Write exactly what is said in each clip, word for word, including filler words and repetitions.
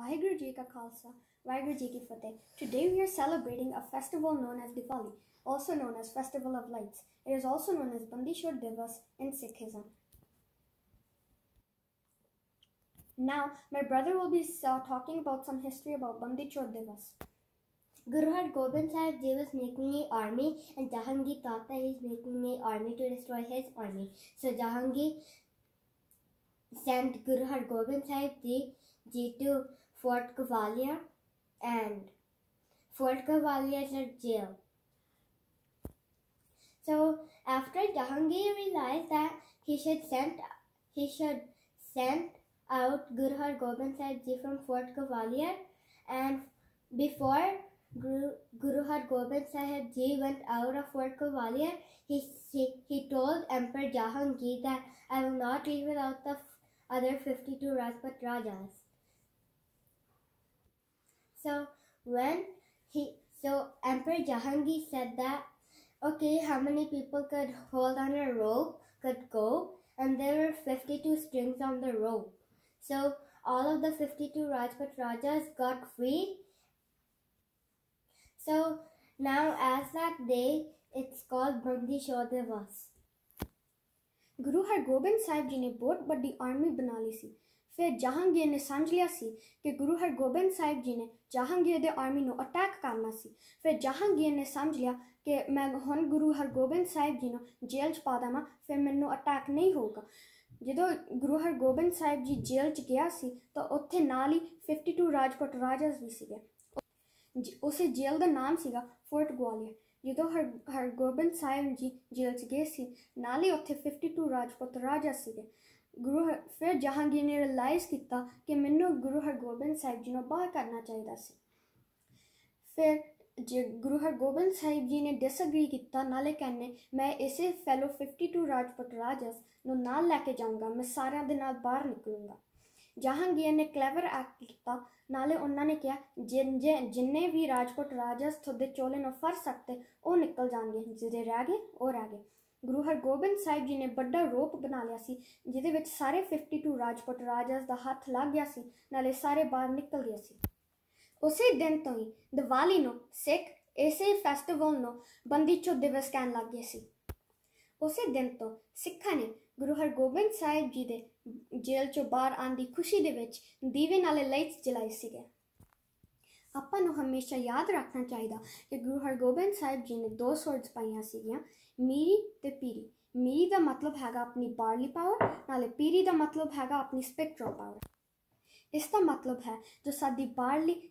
Vaheguru Ji Ka Khalsa, Vaheguru Ji Ki Fateh. Today we are celebrating a festival known as Diwali, also known as Festival of Lights. It is also known as Bandi Chhor Divas in Sikhism. Now, my brother will be uh, talking about some history about Bandi Chhor Divas. Guru Har Gobind Sahib Ji was making an army, and Jahangir thought that he is making an army to destroy his army. So Jahangir sent Guru Har Gobind Sahib Ji, Ji to Fort Gwalior, and Fort Gwalior is a jail. So after Jahangir realized that he should send he should send out Guru Har Gobind Sahib Ji from Fort Gwalior, and before Guru, Guru Har Gobind Sahib Ji went out of Fort Gwalior, he, he, he told Emperor Jahangir that I will not leave without the other fifty-two Rajput Rajas. So when he, so Emperor Jahangir said that, okay, how many people could hold on a rope could go, and there were fifty-two strings on the rope. So all of the fifty-two Rajput Rajas got free. So now as that day, it's called Bandi Chhor Divas. Guru Har Gobind Sahib Ji ने बहुत बड़ी army बना ली सी। फिर जहांगीर ने समझ लिया सी कि गुरु हर गोबिंद साहिब जी ने जहांगीर दे आर्मी नु अटैक करना सी। फिर जहांगीर ने समझ लिया कि मैं हुण गुरु हर गोबिंद साहिब जी नु जेल च पा देवां, फिर मैनू अटैक नहीं होगा। ਜਦੋਂ ਗੁਰੂ ਹਰਗੋਬਿੰਦ ਸਾਹਿਬ ਜੀ ਜੇਲ੍ਹ 'ਚ ਗਿਆ ਸੀ ਤਾਂ ਉੱਥੇ ਨਾਲ ਹੀ ਬਾवन ਰਾਜਪੂਤ ਰਾਜਾਸ ਵੀ ਸੀਗੇ। ਉਸੇ ਜੇਲ੍ਹ ਦਾ ਨਾਮ ਸੀਗਾ ਫੋਰਟ ਗਵਾਲੀਅਰ। ਜਦੋਂ ਹਰ ਹਰਗੋਬਿੰਦ ਸਾਹਿਬ ਜੀ ਜੇਲ੍ਹ 'ਚ ਗਏ ਸੀ, ਨਾਲ ਹੀ ਉੱਥੇ ਬਾवन ਰਾਜਪੂਤ ਰਾਜਾ ਸੀਗੇ। ਗੁਰੂ ਫਿਰ ਜਹਾਂਗੀਰ ਨੇ ਰਿਅਲਾਈਜ਼ ਕੀਤਾ ਕਿ ਮੈਨੂੰ ਗੁਰੂ ਹਰਗੋਬਿੰਦ ਸਾਹਿਬ ਜੀ ਨੂੰ ਬਾਹਰ ਕਰਨਾ ਚਾਹੀਦਾ ਸੀ। ਫਿਰ ਜੇ ਗੁਰੂ ਹਰਗੋਬਿੰਦ ਸਾਹਿਬ ਜੀ ਨੇ ਡਿਸਐਗਰੀ ਕੀਤਾ, ਨਾਲੇ ਕਹਿੰਦੇ ਮੈਂ ਇਸੇ ਫੈਲੋ ਬਾवन ਰਾਜਪੂਤ ਰਾਜਾਸ ਨੂੰ ਨਾਲ ਲੈ ਕੇ ਜਾਊਂਗਾ, ਮੈਂ ਸਾਰਿਆਂ ਦੇ ਨਾਲ ਬਾਹਰ ਨਿਕਲੂੰਗਾ। ਜਹਾਂਗੀਰ ਨੇ ਕਲੈਵਰ ਐਕਟ ਕੀਤਾ, ਨਾਲੇ ਉਹਨਾਂ ਨੇ ਕਿਹਾ ਜਿੰਨੇ ਜਿੰਨੇ ਵੀ ਰਾਜਪੂਤ ਰਾਜਾਸ ਤੁਹਾਡੇ ਚੋਲੇ ਨੂੰ ਫੜ ਸਕਦੇ ਉਹ ਨਿਕਲ ਜਾਣਗੇ, ਜਿਹੜੇ ਰਹਿ ਗਏ ਉਹ ਰਹਿ ਗਏ। ਗੁਰੂ ਹਰਗੋਬਿੰਦ ਸਾਹਿਬ ਜੀ ਨੇ ਵੱਡਾ ਰੋਪ ਬਣਾ ਲਿਆ ਸੀ, ਜਿਹਦੇ ਵਿੱਚ ਸਾਰੇ ਬਾवन ਰਾਜਪੂਤ ਰਾਜਾਸ ਦਾ ਹੱਥ ਲੱਗ ਗਿਆ ਸੀ, ਨਾਲੇ ਸਾਰੇ ਬਾਹਰ ਨਿਕਲ ਗਏ ਸੀ। ਉਸੇ ਦਿਨ ਤੋਂ ਹੀ ਦੀਵਾਲੀ ਨੂੰ ਸਿੱਖ ਇਸੇ ਫੈਸਟੀਵਲ ਨੂੰ ਬੰਦੀ ਛੋੜ ਦਿਵਸ ਕਹਿਣ ਲੱਗ ਗਏ ਸੀ। ਉਸੇ ਦਿਨ ਤੋਂ ਸਿੱਖਾਂ ਨੇ ਗੁਰੂ ਹਰਗੋਬਿੰਦ ਸਾਹਿਬ ਜੀ ਦੇ ਜੇਲ੍ਹ 'ਚੋਂ ਬਾਹਰ ਆਉਣ ਦੀ ਖੁਸ਼ੀ ਦੇ ਵਿੱਚ ਦੀਵੇ ਨਾਲੇ ਲਾਈਟਸ ਜਲਾਏ ਸੀਗੇ। ਆਪਾਂ ਨੂੰ ਹਮੇਸ਼ਾ ਯਾਦ ਰੱਖਣਾ ਚਾਹੀਦਾ ਕਿ ਗੁਰੂ ਹਰਗੋਬਿੰਦ ਸਾਹਿਬ ਜੀ ਨੇ ਦੋ ਸਵਰਡਸ ਪਾਈਆਂ ਸੀਗੀਆਂ, ਮੀਰੀ ਤੇ ਪੀਰੀ। ਮੀਰੀ ਦਾ ਮਤਲਬ ਹੈਗਾ ਆਪਣੀ ਬਾਹਰਲੀ ਪਾਵਰ, ਨਾਲੇ ਪੀਰੀ ਦਾ ਮਤਲਬ ਹੈਗਾ ਆਪਣੀ ਸਪੈਕਟਰਲ ਪਾਵਰ। ਇਸ ਦਾ ਮਤਲਬ ਹੈ ਜੋ ਸਾਡੀ ਬਾਹਰਲੀ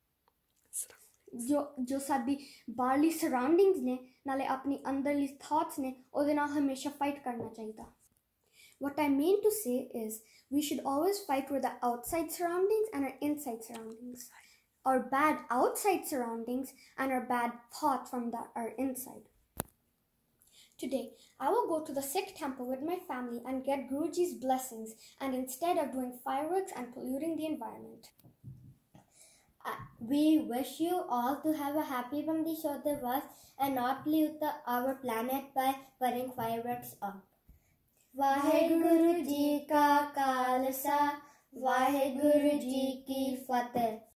ਜੋ ਜੋ ਸਾਡੀ ਬਾਹਰਲੀ ਸਰਾਊਂਡਿੰਗਸ ਨੇ, ਨਾਲੇ ਆਪਣੀ ਅੰਦਰਲੀ ਥਾਟਸ ਨੇ, ਉਹਦੇ ਨਾਲ ਹਮੇਸ਼ਾ ਫਾਈਟ ਕਰਨਾ ਚਾਹੀਦਾ। What I mean to say is we should always fight with our outside surroundings and our inside surroundings. Our bad outside surroundings and our bad thoughts from the, our inside. Today, I will go to the Sikh temple with my family and get Guruji's blessings, and instead of doing fireworks and polluting the environment. Uh, we wish you all to have a happy Bandi Chhor Divas and not pollute the, our planet by putting fireworks up. Vaheguru Ji Ka Khalsa, Vaheguru Ji Ki Fateh.